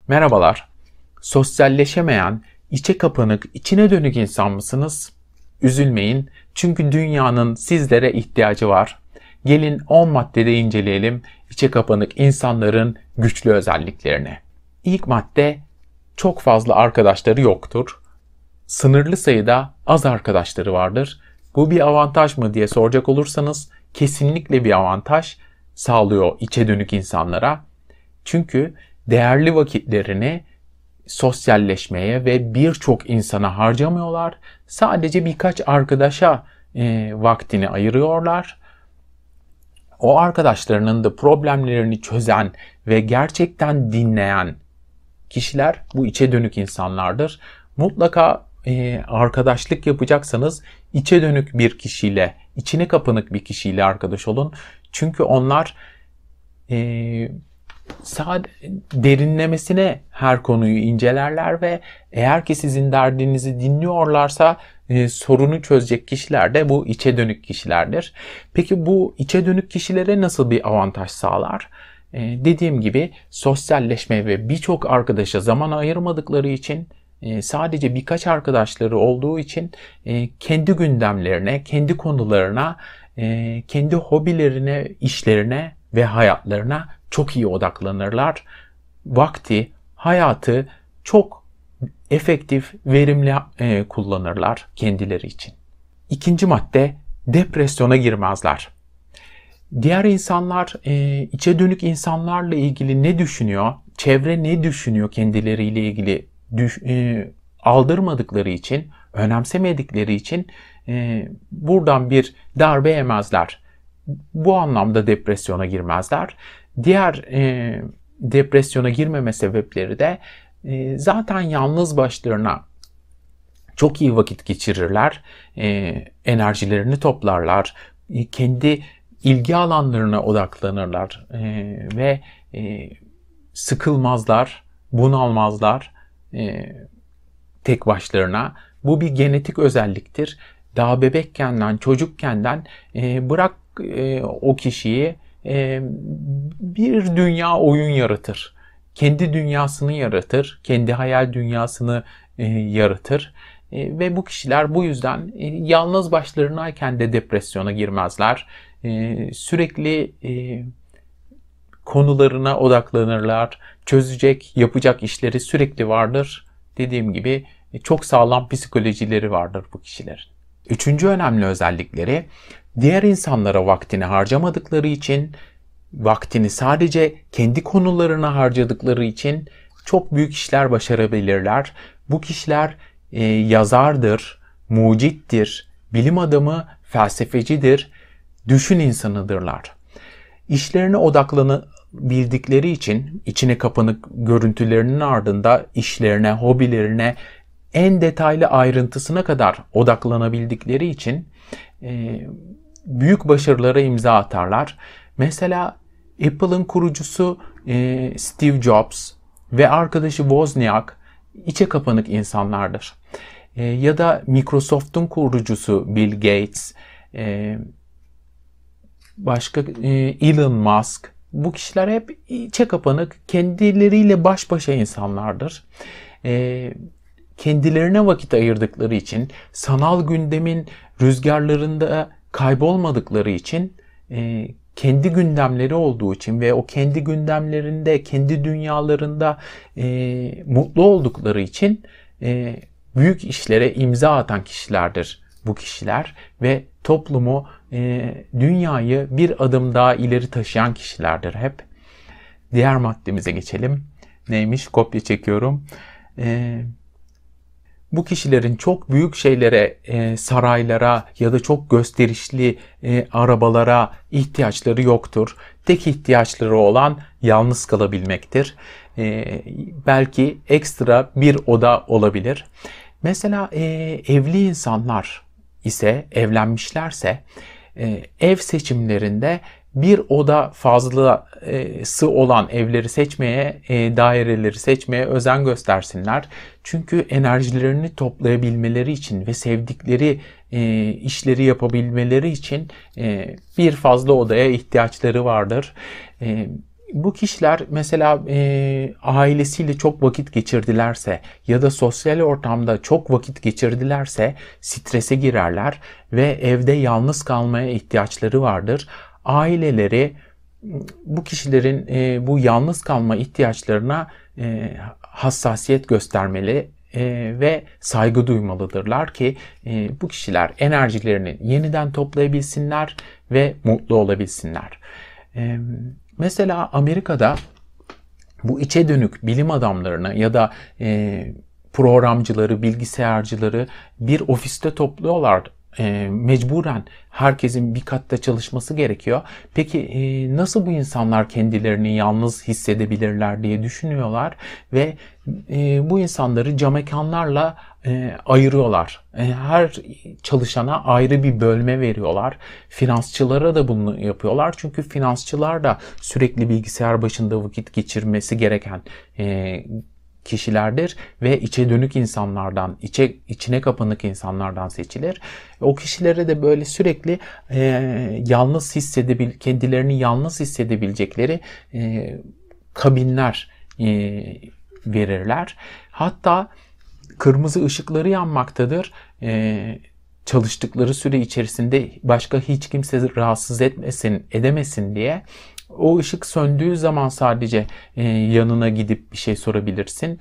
Merhabalar. Sosyalleşemeyen, içe kapanık, içine dönük insan mısınız? Üzülmeyin, çünkü dünyanın sizlere ihtiyacı var. Gelin 10 maddede inceleyelim içe kapanık insanların güçlü özelliklerini. İlk madde, çok fazla arkadaşları yoktur. Sınırlı sayıda az arkadaşları vardır. Bu bir avantaj mı diye soracak olursanız kesinlikle bir avantaj sağlıyor içe dönük insanlara. Çünkü değerli vakitlerini sosyalleşmeye ve birçok insana harcamıyorlar. Sadece birkaç arkadaşa vaktini ayırıyorlar. O arkadaşlarının da problemlerini çözen ve gerçekten dinleyen kişiler bu içe dönük insanlardır. Mutlaka arkadaşlık yapacaksanız içe dönük bir kişiyle, içine kapanık bir kişiyle arkadaş olun. Çünkü onlar derinlemesine her konuyu incelerler ve eğer ki sizin derdinizi dinliyorlarsa sorunu çözecek kişiler de bu içe dönük kişilerdir. Peki bu içe dönük kişilere nasıl bir avantaj sağlar? Dediğim gibi sosyalleşme ve birçok arkadaşa zaman ayırmadıkları için, sadece birkaç arkadaşları olduğu için kendi gündemlerine, kendi konularına, kendi hobilerine, işlerine ve hayatlarına çok iyi odaklanırlar. Vakti, hayatı çok efektif, verimli kullanırlar kendileri için. İkinci madde, depresyona girmezler. Diğer insanlar, içe dönük insanlarla ilgili ne düşünüyor, çevre ne düşünüyor kendileriyle ilgili aldırmadıkları için, önemsemedikleri için buradan bir darbe yemezler. Bu anlamda depresyona girmezler. Diğer depresyona girmeme sebepleri de zaten yalnız başlarına çok iyi vakit geçirirler, enerjilerini toplarlar, kendi ilgi alanlarına odaklanırlar ve sıkılmazlar, bunalmazlar tek başlarına. Bu bir genetik özelliktir. Daha bebekkenden, çocukkenden bırak o kişiyi bir dünya oyun yaratır. Kendi dünyasını yaratır, kendi hayal dünyasını yaratır. Ve bu kişiler bu yüzden yalnız başlarınayken de depresyona girmezler. Sürekli konularına odaklanırlar. Çözecek, yapacak işleri sürekli vardır. Dediğim gibi çok sağlam psikolojileri vardır bu kişilerin. Üçüncü önemli özellikleri, diğer insanlara vaktini harcamadıkları için, vaktini sadece kendi konularına harcadıkları için çok büyük işler başarabilirler. Bu kişiler yazardır, mucittir, bilim adamı, felsefecidir, düşün insanıdırlar. İşlerine odaklanabildikleri için, içine kapanık görüntülerinin ardında işlerine, hobilerine, en detaylı ayrıntısına kadar odaklanabildikleri için büyük başarılara imza atarlar. Mesela Apple'ın kurucusu Steve Jobs ve arkadaşı Wozniak içe kapanık insanlardır. Ya da Microsoft'un kurucusu Bill Gates, başka Elon Musk, bu kişiler hep içe kapanık, kendileriyle baş başa insanlardır. Kendilerine vakit ayırdıkları için, sanal gündemin rüzgarlarında kaybolmadıkları için, kendi gündemleri olduğu için ve o kendi gündemlerinde, kendi dünyalarında mutlu oldukları için büyük işlere imza atan kişilerdir bu kişiler ve toplumu, dünyayı bir adım daha ileri taşıyan kişilerdir hep. Diğer maddemize geçelim. Neymiş? Kopya çekiyorum. Bu kişilerin çok büyük şeylere, saraylara ya da çok gösterişli arabalara ihtiyaçları yoktur. Tek ihtiyaçları olan yalnız kalabilmektir. Belki ekstra bir oda olabilir. Mesela evli insanlar ise, evlenmişlerse ev seçimlerinde bir oda fazlası olan evleri seçmeye, daireleri seçmeye özen göstersinler. Çünkü enerjilerini toplayabilmeleri için ve sevdikleri işleri yapabilmeleri için bir fazla odaya ihtiyaçları vardır. Bu kişiler mesela ailesiyle çok vakit geçirdilerse ya da sosyal ortamda çok vakit geçirdilerse strese girerler ve evde yalnız kalmaya ihtiyaçları vardır. Aileleri bu kişilerin bu yalnız kalma ihtiyaçlarına hassasiyet göstermeli ve saygı duymalıdırlar ki bu kişiler enerjilerini yeniden toplayabilsinler ve mutlu olabilsinler. Mesela Amerika'da bu içe dönük bilim adamlarını ya da programcıları, bilgisayarcıları bir ofiste topluyorlar. Mecburen herkesin bir katta çalışması gerekiyor. Peki nasıl bu insanlar kendilerini yalnız hissedebilirler diye düşünüyorlar ve bu insanları cam mekanlarla ayırıyorlar. Her çalışana ayrı bir bölme veriyorlar. Finansçılara da bunu yapıyorlar. Çünkü finansçılar da sürekli bilgisayar başında vakit geçirmesi gereken kişilerdir ve içe dönük insanlardan, içine kapanık insanlardan seçilir. O kişilere de böyle sürekli kendilerini yalnız hissedebilecekleri kabinler verirler. Hatta kırmızı ışıkları yanmaktadır. Çalıştıkları süre içerisinde başka hiç kimse rahatsız edemesin diye. O ışık söndüğü zaman sadece yanına gidip bir şey sorabilirsin.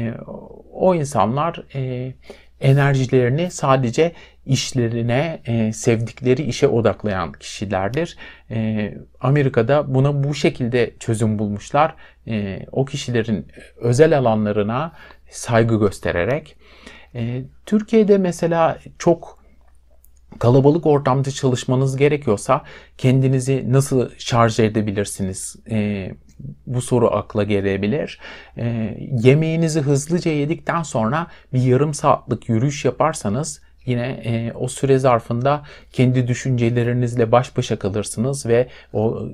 O insanlar enerjilerini sadece işlerine, sevdikleri işe odaklayan kişilerdir. Amerika'da buna bu şekilde çözüm bulmuşlar. O kişilerin özel alanlarına saygı göstererek. Türkiye'de mesela çok kalabalık ortamda çalışmanız gerekiyorsa kendinizi nasıl şarj edebilirsiniz? Bu soru akla gelebilir. Yemeğinizi hızlıca yedikten sonra bir yarım saatlik yürüyüş yaparsanız yine o süre zarfında kendi düşüncelerinizle baş başa kalırsınız ve o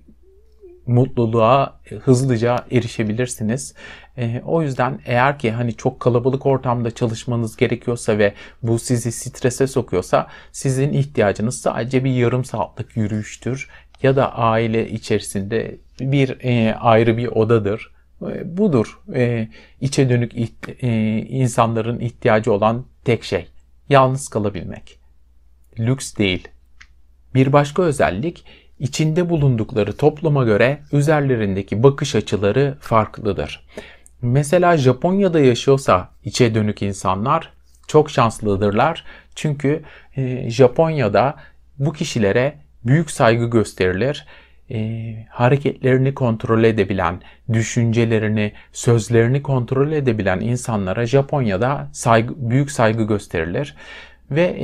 mutluluğa hızlıca erişebilirsiniz. O yüzden eğer ki hani çok kalabalık ortamda çalışmanız gerekiyorsa ve bu sizi strese sokuyorsa sizin ihtiyacınız sadece bir yarım saatlik yürüyüştür ya da aile içerisinde bir ayrı bir odadır. Budur içe dönük insanların ihtiyacı olan tek şey. Yalnız kalabilmek. Lüks değil. Bir başka özellik, İçinde bulundukları topluma göre üzerlerindeki bakış açıları farklıdır. Mesela Japonya'da yaşıyorsa içe dönük insanlar çok şanslıdırlar. Çünkü Japonya'da bu kişilere büyük saygı gösterilir. Hareketlerini kontrol edebilen, düşüncelerini, sözlerini kontrol edebilen insanlara Japonya'da büyük saygı gösterilir. Ve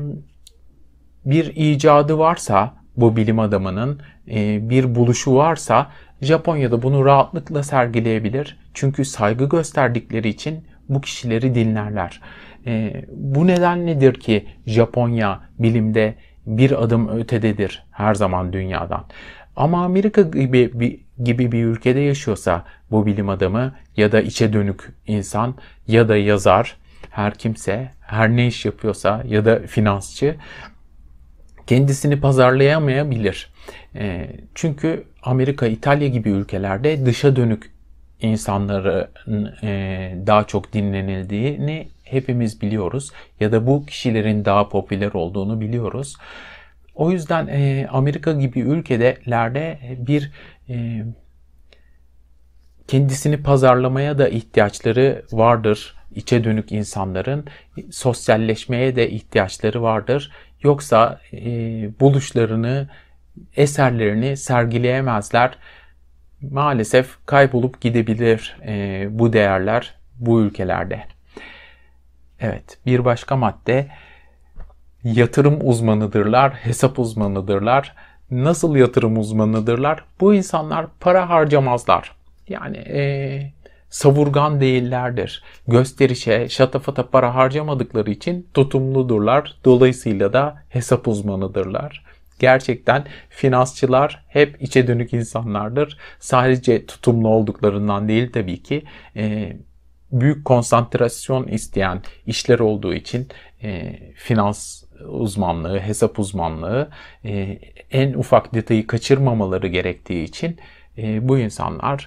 bir icadı varsa, bu bilim adamının bir buluşu varsa Japonya'da bunu rahatlıkla sergileyebilir. Çünkü saygı gösterdikleri için bu kişileri dinlerler. Bu nedenledir ki Japonya bilimde bir adım ötededir her zaman dünyadan. Ama Amerika gibi bir ülkede yaşıyorsa bu bilim adamı ya da içe dönük insan ya da yazar, her kimse, her ne iş yapıyorsa ya da finansçı kendisini pazarlayamayabilir. Çünkü Amerika, İtalya gibi ülkelerde dışa dönük insanların daha çok dinlenildiğini hepimiz biliyoruz. Ya da bu kişilerin daha popüler olduğunu biliyoruz. O yüzden Amerika gibi ülkelerde bir kendisini pazarlamaya da ihtiyaçları vardır. İçe dönük insanların sosyalleşmeye de ihtiyaçları vardır. Yoksa buluşlarını, eserlerini sergileyemezler. Maalesef kaybolup gidebilir bu değerler bu ülkelerde. Evet, bir başka madde, yatırım uzmanıdırlar, hesap uzmanıdırlar. Nasıl yatırım uzmanıdırlar? Bu insanlar para harcamazlar. Yani savurgan değillerdir. Gösterişe, şatafata para harcamadıkları için tutumludurlar. Dolayısıyla da hesap uzmanıdırlar. Gerçekten finansçılar hep içe dönük insanlardır. Sadece tutumlu olduklarından değil tabii ki. Büyük konsantrasyon isteyen işler olduğu için finans uzmanlığı, hesap uzmanlığı en ufak detayı kaçırmamaları gerektiği için bu insanlar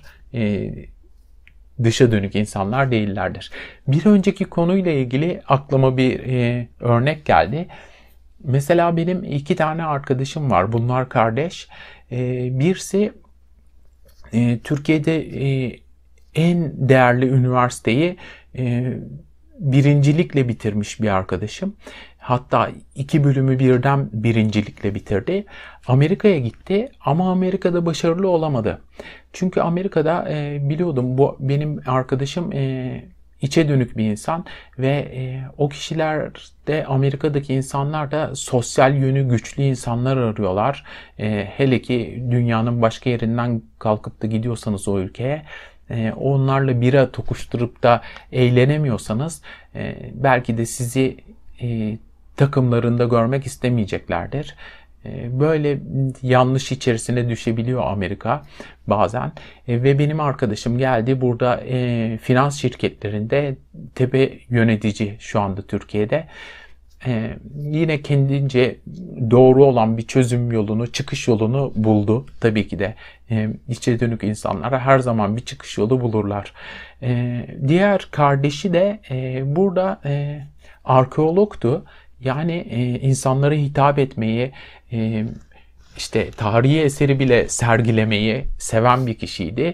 dışa dönük insanlar değillerdir. Bir önceki konuyla ilgili aklıma bir örnek geldi. Mesela benim 2 tane arkadaşım var. Bunlar kardeş. Birisi Türkiye'de en değerli üniversiteyi birincilikle bitirmiş bir arkadaşım. Hatta 2 bölümü birden birincilikle bitirdi. Amerika'ya gitti ama Amerika'da başarılı olamadı. Çünkü Amerika'da biliyordum, bu benim arkadaşım içe dönük bir insan ve o kişiler de, Amerika'daki insanlar da sosyal yönü güçlü insanlar arıyorlar. Hele ki dünyanın başka yerinden kalkıp da gidiyorsanız o ülkeye, onlarla bira tokuşturup da eğlenemiyorsanız belki de sizi takımlarında görmek istemeyeceklerdir. Böyle yanlış içerisine düşebiliyor Amerika bazen. Ve benim arkadaşım geldi burada finans şirketlerinde tepe yönetici şu anda Türkiye'de. Yine kendince doğru olan bir çözüm yolunu, çıkış yolunu buldu. Tabii ki de içe dönük insanlara her zaman bir çıkış yolu bulurlar. Diğer kardeşi de burada arkeologtu. Yani insanlara hitap etmeyi, işte tarihi eseri bile sergilemeyi seven bir kişiydi.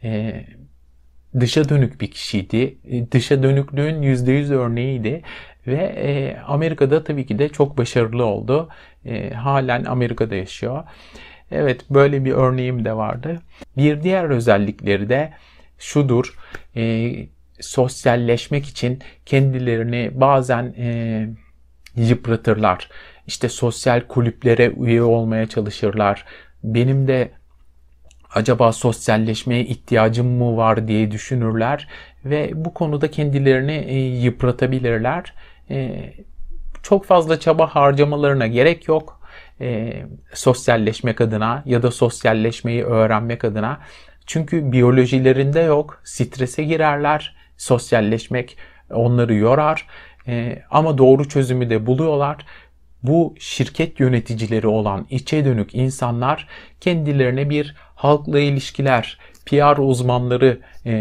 Dışa dönük bir kişiydi. Dışa dönüklüğün %100 örneğiydi. Ve Amerika'da tabii ki de çok başarılı oldu. Halen Amerika'da yaşıyor. Evet, böyle bir örneğim de vardı. Bir diğer özellikleri de şudur. Sosyalleşmek için kendilerini bazen yıpratırlar. İşte sosyal kulüplere üye olmaya çalışırlar. Benim de acaba sosyalleşmeye ihtiyacım mı var diye düşünürler ve bu konuda kendilerini yıpratabilirler. Çok fazla çaba harcamalarına gerek yok. Sosyalleşmek adına ya da sosyalleşmeyi öğrenmek adına. Çünkü biyolojilerinde yok. Strese girerler. Sosyalleşmek onları yorar. Ama doğru çözümü de buluyorlar. Bu şirket yöneticileri olan içe dönük insanlar kendilerine bir halkla ilişkiler, PR uzmanları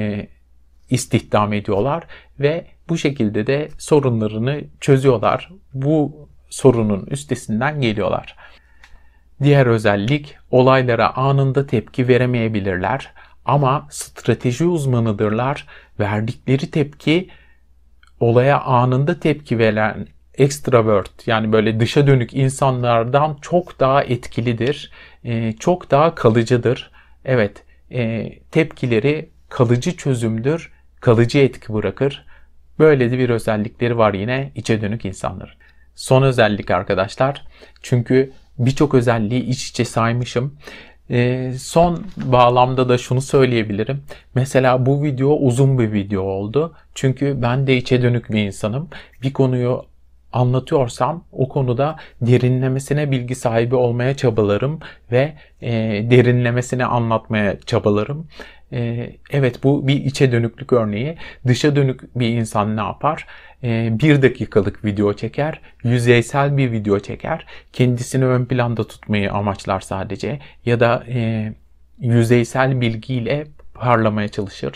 istihdam ediyorlar ve bu şekilde de sorunlarını çözüyorlar. Bu sorunun üstesinden geliyorlar. Diğer özellik, olaylara anında tepki veremeyebilirler ama strateji uzmanıdırlar. Verdikleri tepki, olaya anında tepki veren extrovert, yani böyle dışa dönük insanlardan çok daha etkilidir, çok daha kalıcıdır. Evet, tepkileri kalıcı çözümdür, kalıcı etki bırakır. Böyle de bir özellikleri var yine içe dönük insanların. Son özellik arkadaşlar, çünkü birçok özelliği iç içe saymışım. Son bağlamda da şunu söyleyebilirim. Mesela bu video uzun bir video oldu. Çünkü ben de içe dönük bir insanım. Bir konuyu anlatıyorsam o konuda derinlemesine bilgi sahibi olmaya çabalarım ve derinlemesine anlatmaya çabalarım. Evet, bu bir içe dönüklük örneği. Dışa dönük bir insan ne yapar? 1 dakikalık video çeker, yüzeysel bir video çeker, kendisini ön planda tutmayı amaçlar sadece ya da yüzeysel bilgiyle parlamaya çalışır.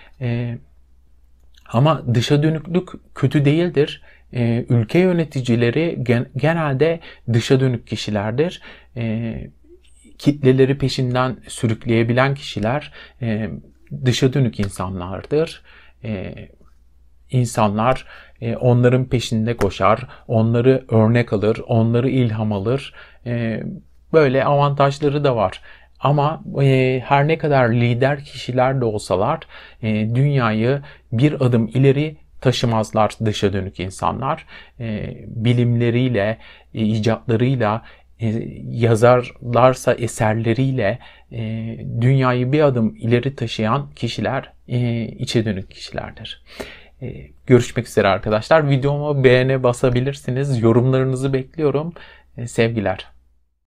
Ama dışa dönüklük kötü değildir. Ülke yöneticileri genelde dışa dönük kişilerdir. Kitleleri peşinden sürükleyebilen kişiler dışa dönük insanlardır. İnsanlar onların peşinde koşar, onları örnek alır, onları ilham alır. Böyle avantajları da var. Ama her ne kadar lider kişiler de olsalar dünyayı bir adım ileri taşımazlar dışa dönük insanlar. Bilimleriyle, icatlarıyla, yazarlarsa eserleriyle dünyayı bir adım ileri taşıyan kişiler içe dönük kişilerdir. Görüşmek üzere arkadaşlar. Videoma beğene basabilirsiniz. Yorumlarınızı bekliyorum. Sevgiler.